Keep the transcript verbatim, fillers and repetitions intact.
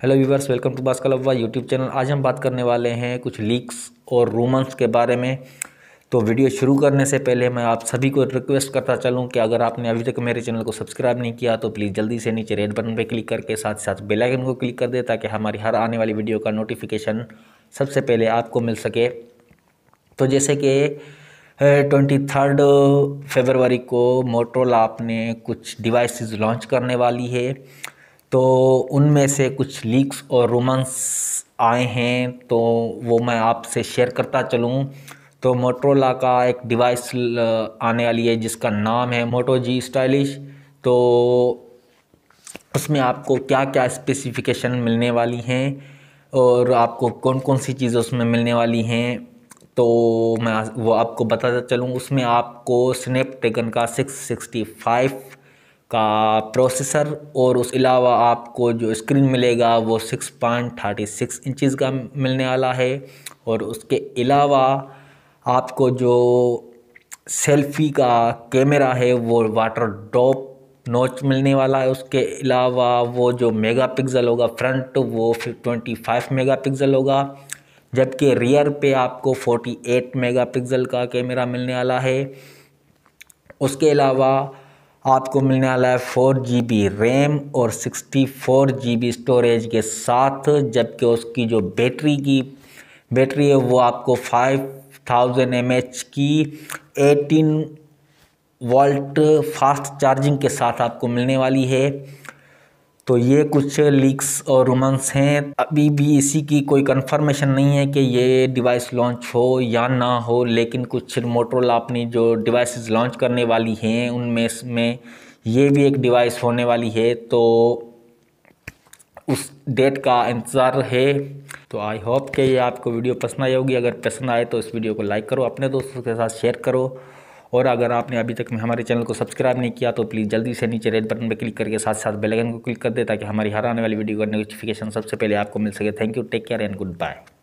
Hello viewers, welcome to बास्कल अव्वा YouTube channel. आज हम बात करने वाले हैं कुछ लीक्स और रूमर्स के बारे में। तो वीडियो शुरू करने से पहले मैं आप सभी को रिक्वेस्ट करता चलूं कि अगर आपने अभी तक मेरे चैनल को सब्सक्राइब नहीं किया तो प्लीज़ जल्दी से नीचे रेड बटन पर क्लिक करके साथ साथ बेल आइकन को क्लिक कर दे ताकि हमारी हर आने वाली वीडियो का नोटिफिकेशन सबसे पहले आपको मिल सके। तो जैसे कि ट्वेंटी थर्ड फरवरी को मोटोरोला अपने कुछ डिवाइसेस लॉन्च करने वाली है, तो उनमें से कुछ लीक्स और रूमर्स आए हैं, तो वो मैं आपसे शेयर करता चलूँ। तो मोटोरोला का एक डिवाइस आने वाली है जिसका नाम है मोटो जी स्टाइलिश। तो उसमें आपको क्या क्या स्पेसिफिकेशन मिलने वाली हैं और आपको कौन कौन सी चीज़ें उसमें मिलने वाली हैं, तो मैं वो आपको बताता चलूँ। उसमें आपको स्नैपड्रैगन का सिक्स सिक्सटी फाइव का प्रोसेसर और उस अलावा आपको जो स्क्रीन मिलेगा वो six point thirty six inches का मिलने वाला है। और उसके अलावा आपको जो सेल्फ़ी का कैमरा है वो वाटर ड्रॉप नॉच मिलने वाला है। उसके अलावा वो जो मेगापिक्सल होगा फ्रंट वो ट्वेंटी फाइव मेगापिक्सल होगा, जबकि रियर पे आपको फोर्टी एट मेगापिक्सल का कैमरा मिलने वाला है। उसके अलावा आपको मिलने वाला है फोर जी बी रैम और sixty four G B storage के साथ, जबकि उसकी जो बैटरी की बैटरी है वो आपको फाइव थाउजेंड एम एच की एटीन वोल्ट फास्ट चार्जिंग के साथ आपको मिलने वाली है। तो ये कुछ लीक्स और रूमर्स हैं। अभी भी इसी की कोई कंफर्मेशन नहीं है कि ये डिवाइस लॉन्च हो या ना हो, लेकिन कुछ मोटोरोला अपनी जो डिवाइसेस लॉन्च करने वाली हैं उनमें में ये भी एक डिवाइस होने वाली है, तो उस डेट का इंतज़ार है। तो आई होप कि ये आपको वीडियो पसंद आई होगी। अगर पसंद आए तो इस वीडियो को लाइक करो, अपने दोस्तों के साथ शेयर करो, और अगर आपने अभी तक हमारे चैनल को सब्सक्राइब नहीं किया तो प्लीज़ जल्दी से नीचे रेड बटन पर क्लिक करके साथ साथ बेल आइकन को क्लिक कर दे ताकि हमारी हर आने वाली वीडियो का नोटिफिकेशन सबसे पहले आपको मिल सके। Thank you, take care and good bye.